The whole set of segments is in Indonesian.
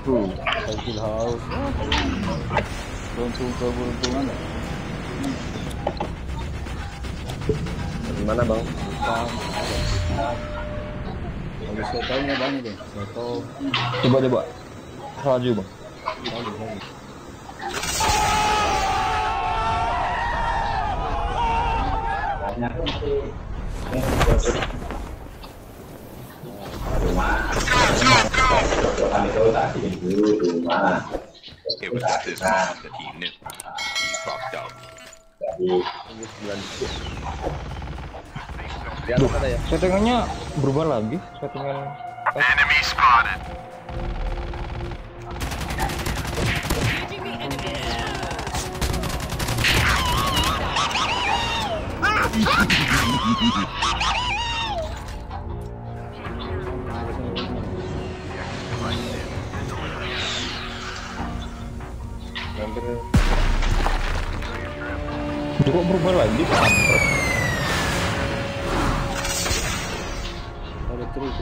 Kecil house. Beruntungan ya. Gimana bang? Kalau sotonya banyak deh. Soto. Coba. Salju bang. It was at this moment that he knew he fucked up. Settingannya berubah lagi. Settingan. Enemy spotted. Kok berubah lagi? Ada terus.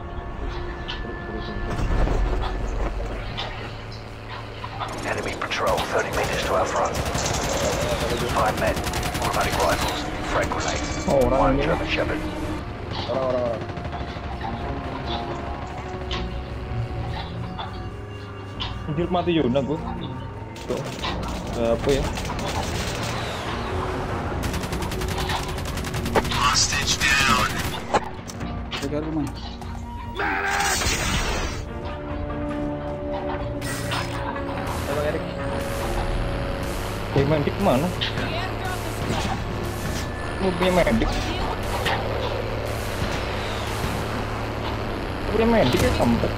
Enemy patrol 30 meters to our front. 5 men, automatic rifles, frag grenades, Oh, orang one ini. German Shepherd. Orang-orang. Anjir mati Yuna gua. Tuh. Apa ya? Hostage down. Segar rumah. Bang Erik. Medik mana? Lu punya medik? Lu punya medik ya sampai.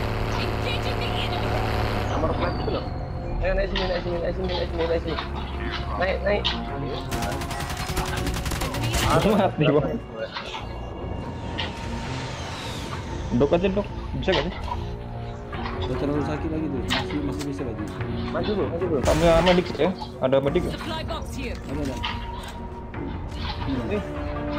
Nomor plat itu loh. Ayo naik sini. Naik. Langsung mati bang. Dok aja dok, bisa gak sih? Udah terlalu sakit lagi tuh. Masih bisa lagi. Maju bro. Kamu yang medik ya? Ada medik ya? Supply box here. Ada. Nih.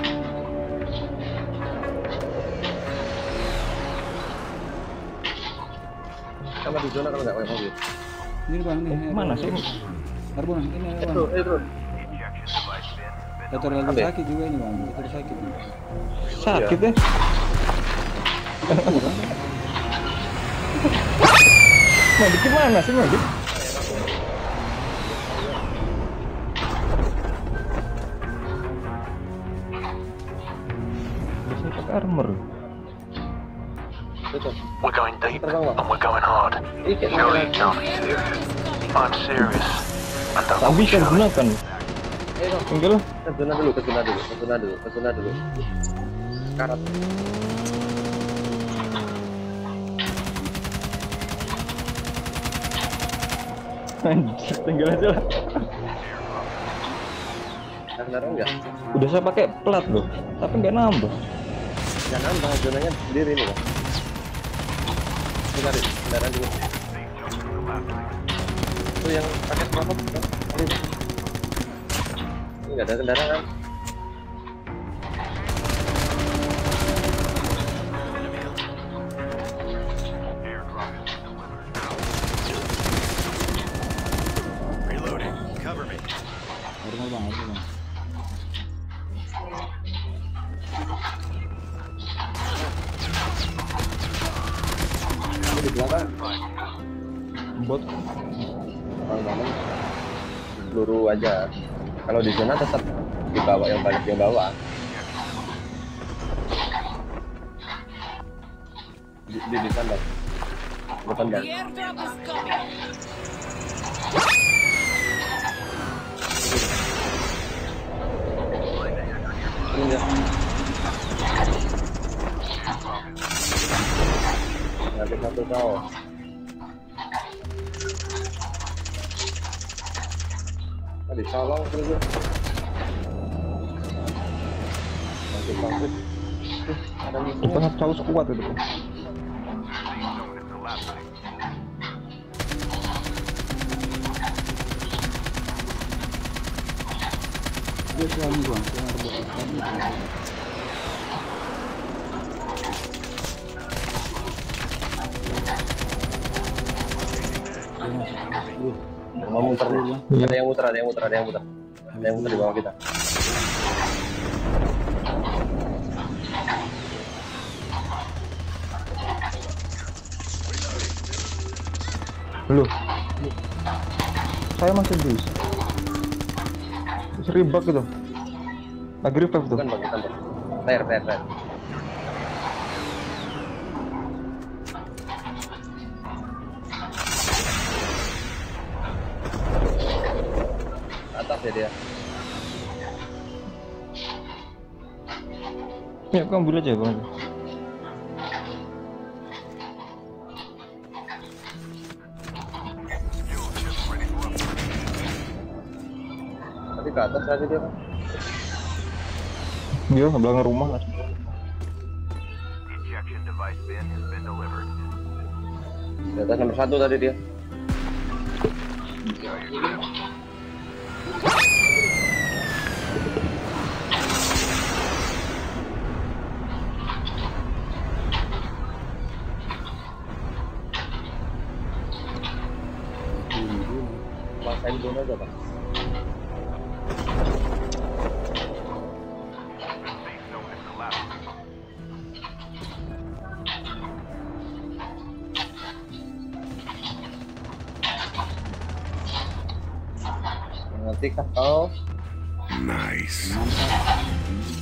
Sama di zona kalau nggak pakai mobil. Ini bang nih. Mana sih? Arbon ini bang. Bro. Udah terlalu Apa ya? sakit juga ini bang. Udah terlalu sakit. Sakit ya? Medik gimana sih medik? Biasanya pakai armor. Tutup. We're going deep Terbang bang. and we're going hard. Dikit. No, serious. I'm serious. And don't Tak bisa bullshit. digunakan. Ayo bang. Tinggal Ke zona dulu. Karat. anjir, tinggal aja lah. Kendaraan enggak? Udah saya pakai plat loh, tapi nggak nambah. Nggak nambah, zonanya sendiri nih bang. Bentar, kendaraan dulu. Itu yang pakai kenapa? Ini nggak ada kendaraan. Reloading. Cover me. Normal bang. Ini di belakang. Bot. Bang, peluru aja. Kalau di zona tetap di bawah yang balik yang bawah. Di sana. Depan bang. The airdrop is coming. Ini dia. Nanti satu kau. Tadi salong terus. Nanti pasif. Ada Itu sangat jauh kuat itu. Dia suami bang. Saya arbon ikan. Mau muter nih. Iya. Ada yang muter, ada yang muter, ada yang muter. Ada yang muter di bawah kita. Loh. Saya masih bisa. Seribak gitu. Lagi revive tuh. Bukan bang, kita bang. Tire. Atas ya dia. Ya, aku ambil aja bang. Tapi ke atas tadi dia kan. Iya, belakang rumah lah. Ejection device bin has been delivered. Di atas nomor 1 tadi dia. Maksain dulu aja bang. Safe zone has collapsed. Mengerti kah kau? Nice. Mantap.